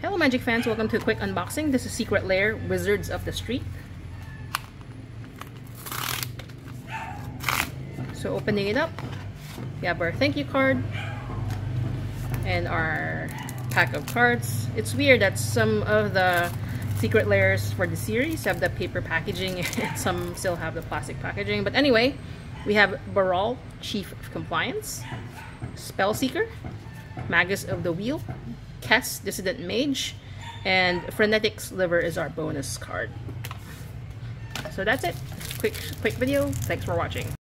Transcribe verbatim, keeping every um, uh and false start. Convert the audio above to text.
Hello Magic fans, welcome to a quick unboxing. This is Secret Lair, Wizards of the Street. So opening it up, we have our thank you card and our pack of cards. It's weird that some of the Secret Lairs for the series have the paper packaging and some still have the plastic packaging. But anyway, we have Baral, Chief of Compliance, Spellseeker, Magus of the Wheel, Kess, Dissident Mage, and Frenetic Sliver is our bonus card. So that's it. Quick, quick video. Thanks for watching.